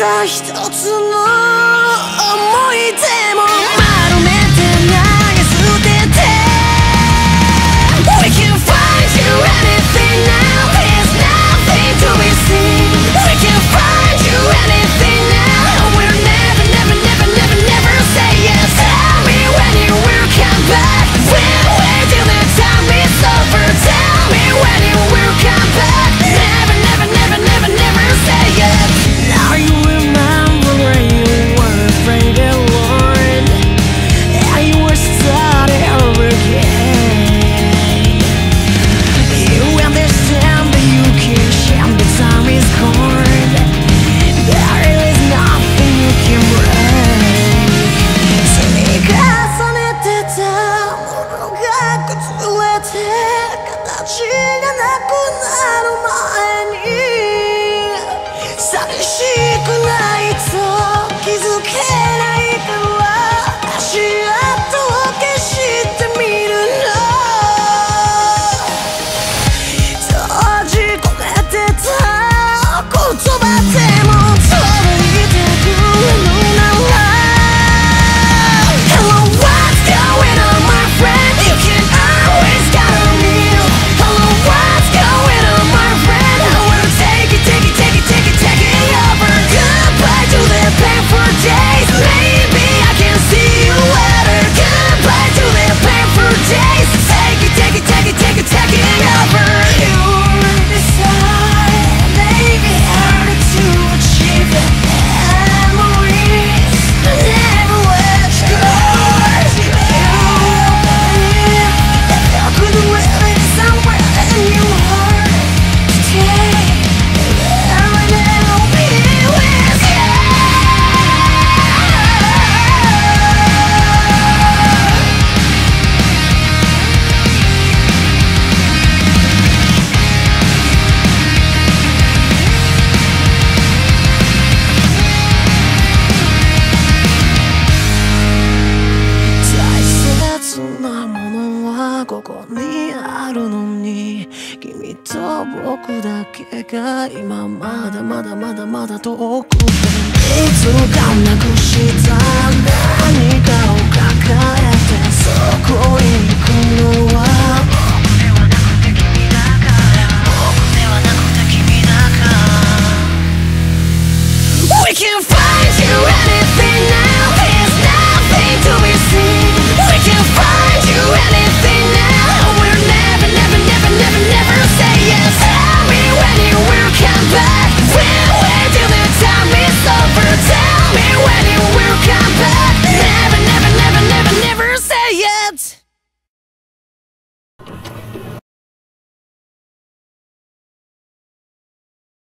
た一つの思い出も丸めて投げ捨てて We can find you anything now. There's nothing to be seen. We can find you anything now. We'll never, never, never, never, never say yes. Tell me when you will come back. We'll wait till the time is over. Tell me when you will come back. Never, never, never, never, never say yes. Now you remember when you were afraid and worried, and you were starting over again. You understand that you can't shame the time is gone. There is nothing you can break. 積み重ねてたものが崩れて形がなくなる前に寂しくないと気づけないから足跡を消してみるの閉じ込めてた言葉でも届いてくるなら Hello, what's going on, my friend? You can always count on me. Hello, what's going on, my friend? I will take it, take it, take it, take it, take it over. Goodbye to the painful days. Maybe I can see you later. Goodbye to the painful days. Take it, take it, take it, take it, take it over. You decide, maybe hard to achieve it. Memories never let you go. You believe that there could live somewhere in your heart today. There will never be with you.大切なものはここにあるのに君と僕だけが今まだまだまだまだ遠くでいつかなくした何かを抱えてそこに行くのは僕ではなくて君だから僕ではなくて君だから We can find you anything now. There's nothing to be seen. We can find you anything now. We'll never, never, never, never, never say yes. Tell me when you will come back. We'll wait till the time is over. Tell me when you will come back. Never, never, never, never, never say yes.